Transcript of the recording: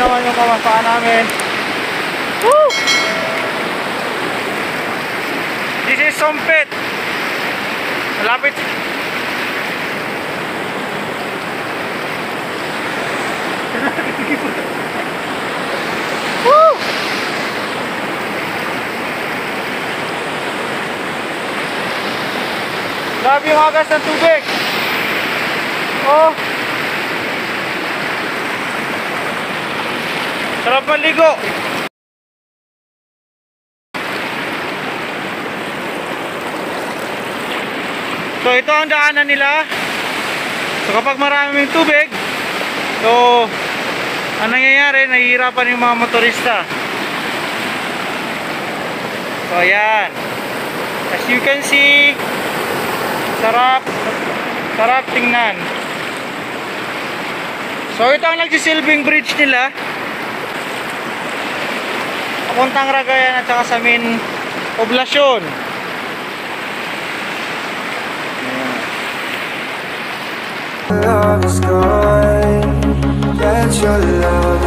naman yung kamasaan namin. Woo! This is Sompet. Malapit. Woo! Grabe yung agas ng tubig. Oh. Sarap maligo. So ito ang daanan nila. So kapag maraming tubig, so ang nangyayari, nahihirapan yung mga motorista. So ayan. As you can see, sarap tingnan. So ito ang nagsisilbing bridge nila papuntang Ragayan at saka sa main poblasyon. Love is gone, that your love